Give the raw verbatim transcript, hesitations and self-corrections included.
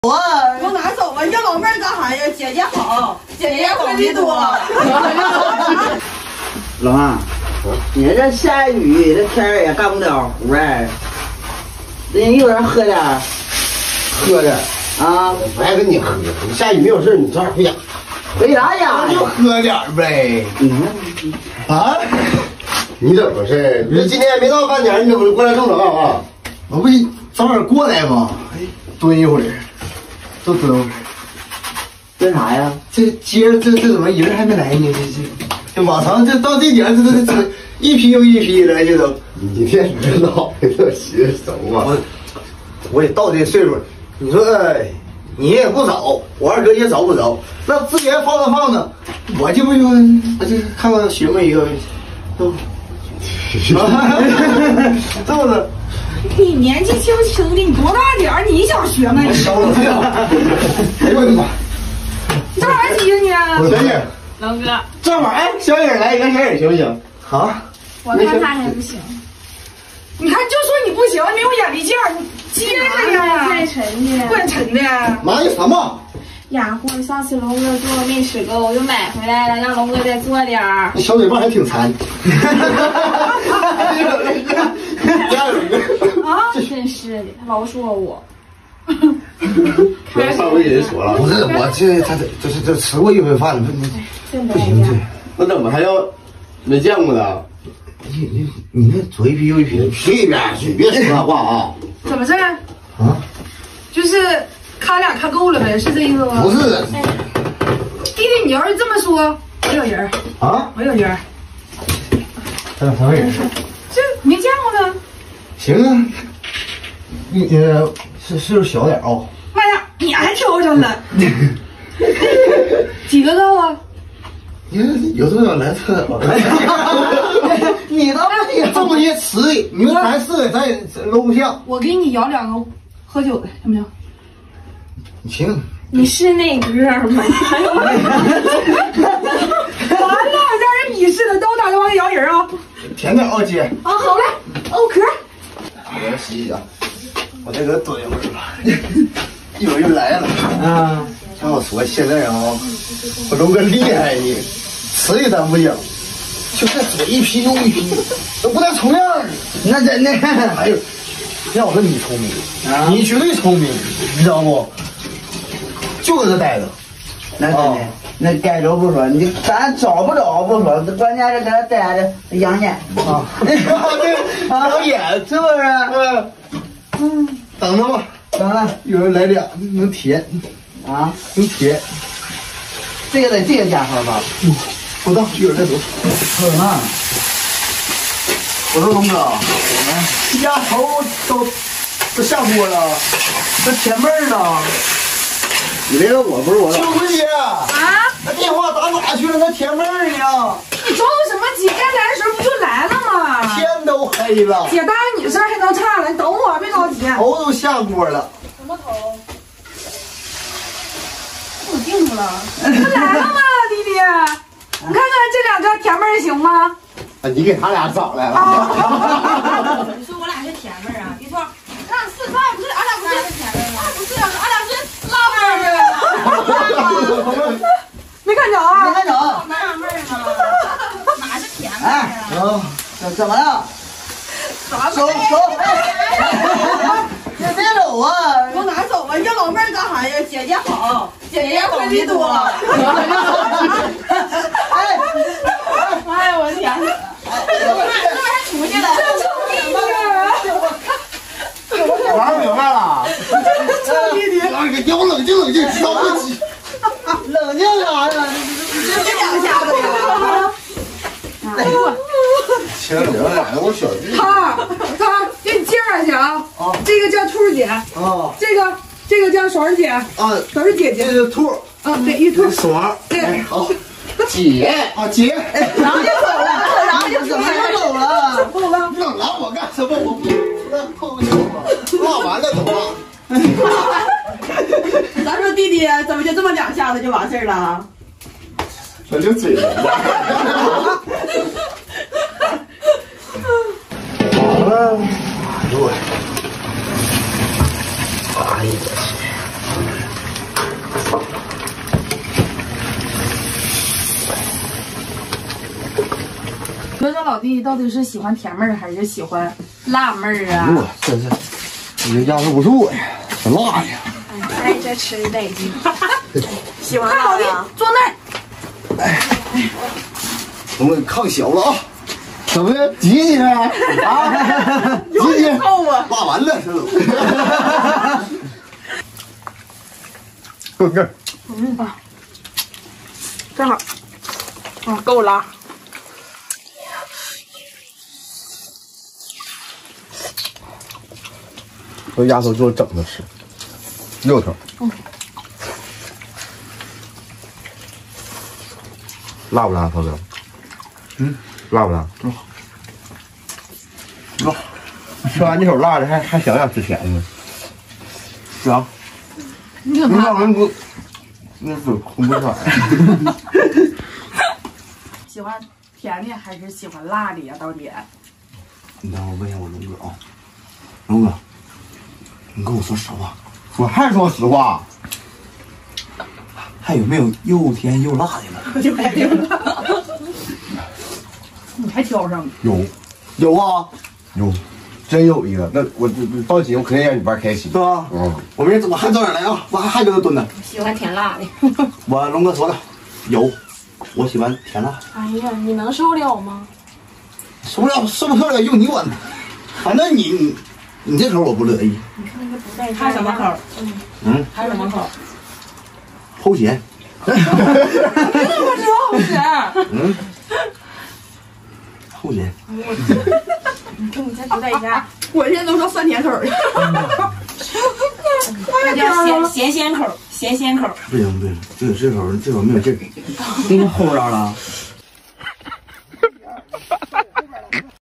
我往哪走啊？要老妹儿干啥呀？姐姐好，姐姐管的多。 老妈，你这下雨，这天儿也干不了活儿，人一会儿喝点儿， 喝点啊！ 我还跟你喝，你下雨没有事，你早点回家。 回啥家就喝点呗。 你看啊？你怎么回事？你说今天没到饭点，你怎么过来这么早干啥？ 我不早点过来吗？蹲一会儿，都蹲会儿。 干啥呀？ 这接着这这怎么人还没来呢？这这这往常这到这点这这这一批又一批的，这都。 你这知道这些什么？ 我我也到这岁数，你说、哎、你也不早，我二哥也早不早，那资源放着放着，我这不就我这看看学妹一个，都，是不是？ 你年纪轻轻的，你多大点儿？你想学吗？ 我烧了这样，哎呦我的妈！ 你干啥急呀你？ 小影， 龙哥， 正好哎，小影来，你看小影行不行？啊？ 我看他还不行。 你看，就说你不行，没有眼力劲儿，你接着呀！ 怪沉的， 怪沉的。 妈有什么？ 呀，或者上次龙哥做的没吃够，我就买回来了，让龙哥再做点儿。 小嘴巴还挺馋。加油！ 啊，真是的，他老说我。 别上回人说了， 不是我这他这这是这吃过一回饭，不真不行这。 那怎么还要没见过呢？ 你你你那左一批右一批，随便去，别说那话啊！ 怎么事儿？ 啊， 就是看俩看够了呗，是这意思吗？ 不是， 弟弟，你要是这么说，我有人， 啊， 我有人， 咱俩啥人？ 这没见过呢。 行啊，你呃是岁数小点啊。 妈呀，你还挑上了？几个够啊？ 你有这么来特？ 你倒不行， 这么些词的，你说咱四个咱也搂不下。 我给你舀两个喝酒的，行不行？ 行， 你是那歌吗？ 完了，让人鄙视了，都打电话给摇人啊！ 甜点啊姐。 啊，好嘞，欧壳。 我来洗洗啊，我这个蹲一会儿吧。一会儿又来了啊！ 像我说现在啊，我龙哥厉害呢，词也咱不讲，就这左一批右一批，都不带重样的。 那真的， 哎呦，要我说你聪明，啊、你绝对聪明，你知道不？就搁这待着。 那真的，哦、那该着不说，你咱找不着不说，关键是搁这待着养眼啊！ 对，养眼是不是？嗯嗯，等着吧， 等着， 有人来俩能甜啊， 能甜。 这个得这个家伙吧？ 嗯，不到，一会儿再走。 嗯啊， 我说龙哥，鸭头都都下锅了，这甜妹儿呢？ 你没问我，不是我。 秋桂姐啊， 那电话打哪去了？那甜妹儿呢？ 你着什么急？该来的时候不就来了吗？ 天都黑了。 姐答应你事儿还能差了？你等我，别着急。 头都下锅了。 什么头？我定住了。他来了吗，弟弟？你看看这两个甜妹儿行吗？ 啊，你给他俩找来了。 啊、你说我俩是甜妹儿啊？别说，咱俩是，咱俩不是，俺俩不是甜妹儿吗？不是，俺俩是辣妹儿啊！没看着啊？ 没看着。 辣妹儿吗？哪是甜妹儿啊？ 啊，怎怎么了？走走，别别走啊！ 往哪走啊？要老妹儿干啥呀？姐姐好，姐姐管的多。 哎， 哎呀，我的天！ 这不还出去了？ 玩明白了。 臭弟弟， 给我冷静冷静，着不急。 冷静啥呀？ 这两下子呀！ 哎呦， 亲你们俩我小弟。 他他给你介绍一下啊， 啊， 这个叫兔姐， 啊， 这个这个叫爽儿姐， 啊， 都是姐姐。 这是兔， 啊，对，一兔。 爽， 对， 好， 姐啊姐， 然后就走了，然后就怎么就走了？ 够了。 冷了我干什么？我不那碰不了吗？辣完了都辣。 咱说弟弟怎么就这么两下子就完事儿了？ 那就嘴了。 好了，哎呦我，哎呀我去！ 道老弟到底是喜欢甜妹儿还是喜欢辣妹儿啊？ 我这是，你这压制不住呀，这辣呀！ 哎，这吃的得劲。喜欢看老弟辣呀？ 坐那儿。 我们炕小了啊，怎么的？急急呗？啊，急急！ 臭啊！ 辣完了，这都。够够。 嗯啊，正好，嗯，够辣。 这鸭头就整着吃，肉头。嗯。辣不辣，涛哥？嗯，辣不辣？嗯。辣。吃完这口辣的，还还想想吃甜的。行。 你怎么？ 人不，那是空不爽。 喜欢甜的还是喜欢辣的呀？到底？ 你等我问一下我龙哥啊，龙哥，你跟我说实话，我还说实话，还有没有又甜又辣的了？ 又甜又辣。你还挑上了？ 有，有啊，有，真有一个。那我我放心，我肯定让你玩开心， 是吧？ 嗯， 我明天怎么还早点来啊？我还还搁这蹲呢。 喜欢甜辣的。 我龙哥说了，有，我喜欢甜辣。 哎呀，你能受了吗？ 受不了，受不了用你管。反正你你你这口我不乐意。 你看那个不带还什么口？ 嗯嗯， 还什么口？ 齁咸。 你怎么知道齁咸？ 嗯，齁咸。 哎呦我天！你看你再不带加， 我现在都说酸甜口儿。 那叫咸咸鲜口，咸鲜口。 不行不行，这这口这口没有劲儿。 给你齁着了。